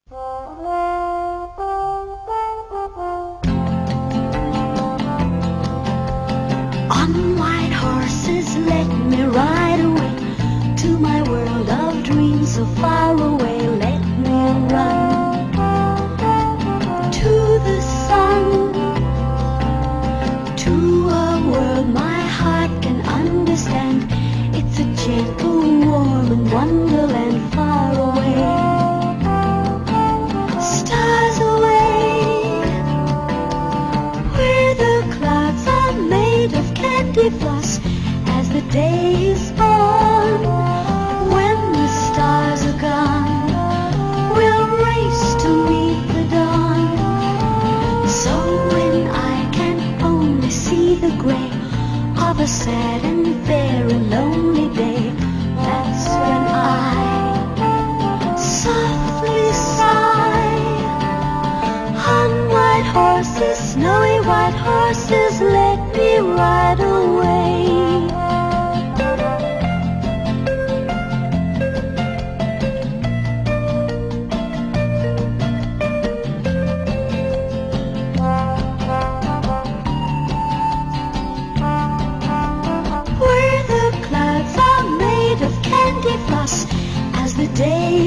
On white horses, let me ride away to my world of dreams so far away. Let me run to the sun, to a world my heart can understand. It's a gentle, warm and wonderland far away. Stars away, where the clouds are made of candy floss. As the day is on, when the stars are gone, we'll race to meet the dawn. So when I can only see the gray of a sad and very lonely day, that's when I softly sigh. On white horses, snowy white horses, let me ride away. Where the clouds are made of candy floss. As the day